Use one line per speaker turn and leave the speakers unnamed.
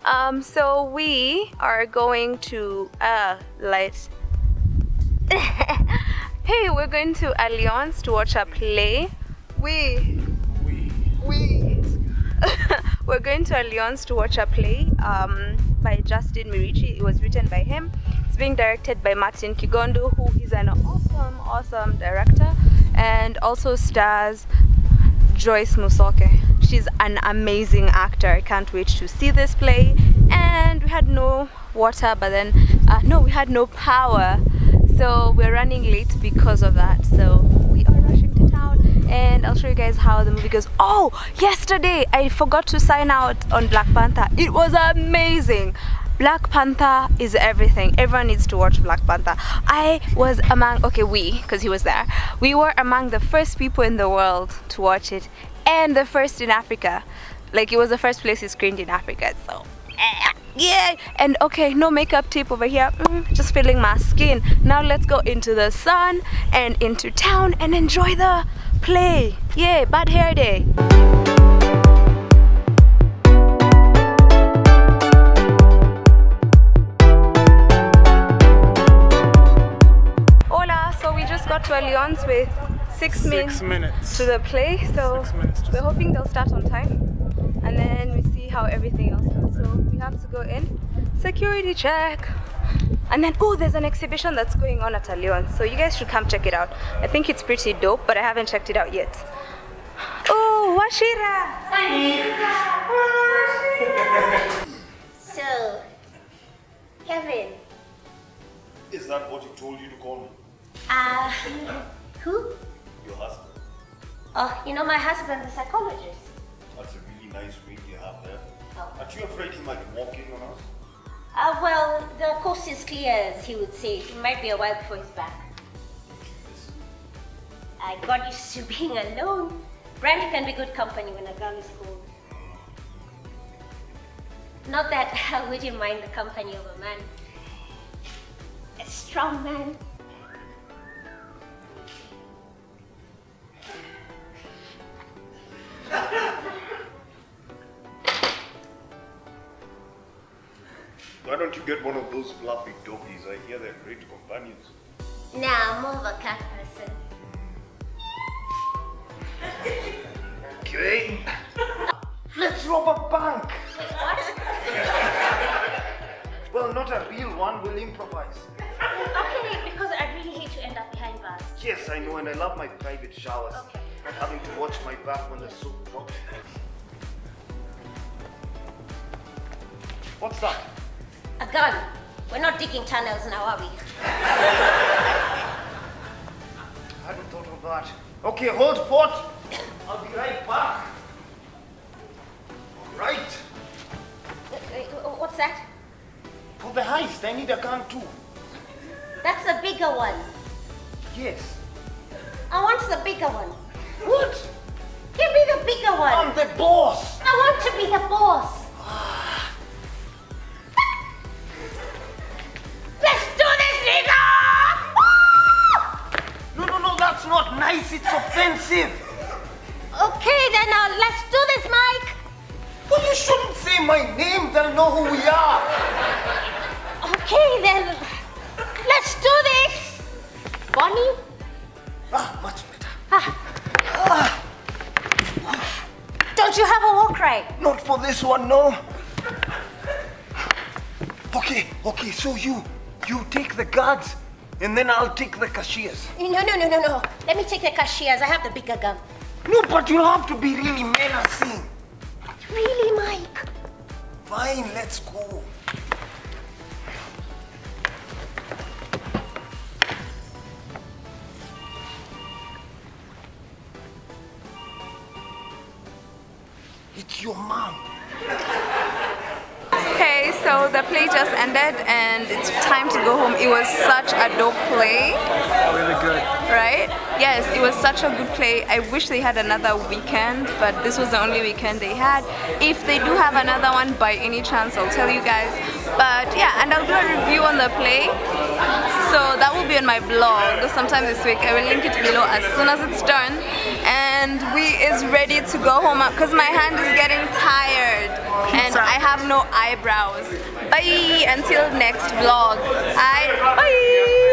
So we are going to light. Hey, we're going to Alliance to watch a play. We're going to Alliance to watch a play by Justin Mirichii. It was written by him. It's being directed by Martin Kigondo, who is an awesome director, and also stars Joyce Musoke. She's an amazing actor. I can't wait to see this play. And we had no water, but then no, we had no power, so we're running late because of that. So we are rushing to town, and I'll show you guys how the movie goes. Oh, yesterday I forgot to sign out on Black Panther. It was amazing. Black Panther is everything. Everyone needs to watch Black Panther. I was among, because he was there, we were among the first people in the world to watch it, and the first in Africa. Like, it was the first place it screened in Africa, so yeah. And okay, no makeup tip over here, just feeling my skin. Now let's go into the sun and into town and enjoy the play. Yeah, bad hair day. To Alliance with 6 minutes to the play, so we're hoping they'll start on time, and then we see how everything else goes. So we have to go in, security check, and then there's an exhibition that's going on at Alliance, so you guys should come check it out. I think it's pretty dope, but I haven't checked it out yet. Oh, Washira!
So, Kevin.
Is that what he told you to call me?
Who?
Your husband.
Oh, you know my husband, the psychologist.
That's a really nice ring you have there.
Oh.
Aren't you afraid he might walk in on us?
Well, the coast is clear, as he would say. It might be a while before he's back.
Listen.
I got used to being alone. Brandy can be good company when a girl is cold. Not that I wouldn't mind the company of a man. A strong man.
Why don't you get one of those fluffy doggies? I hear they're great companions.
Nah, I'm more of a cat person.
Okay. Let's rob a bank!
Wait, what?
Well, not a real one, we'll improvise.
Okay, because I really hate to end up behind bars.
Yes, I know, and I love my private showers.
Okay.
Not having to watch my back when the soap drops. What's that?
A gun. We're not digging tunnels now, are we?
I hadn't thought of that. Okay, hold fort. I'll be right back. All right.
What's that?
For the heist, I need a gun too.
That's a bigger one.
Yes.
I want the bigger one.
What?
Give me the bigger one.
I'm the boss.
I want to be the boss. Let's do this, nigga!
No, that's not nice. It's offensive.
Okay, then let's do this, Mike.
Well, you shouldn't say my name. They'll know who we are.
Okay, then let's do this. Bonnie?
Much better.
Don't you have a war cry?
Not for this one, no. Okay, so you take the guards, and then I'll take the cashiers.
No. Let me take the cashiers. I have the bigger gun.
No, but you'll have to be really menacing.
Really, Mike?
Fine, let's go. It's your mom.
Okay, so the play just ended and it's time to go home. It was such a dope play.
Really good.
Right? Yes, it was such a good play. I wish they had another weekend, but this was the only weekend they had. If they do have another one by any chance, I'll tell you guys. But yeah, and I'll do a review on the play. So that will be on my blog sometime this week. I will link it below as soon as it's done. And and we is ready to go home because my hand is getting tired and I have no eyebrows. Bye until next vlog. Bye.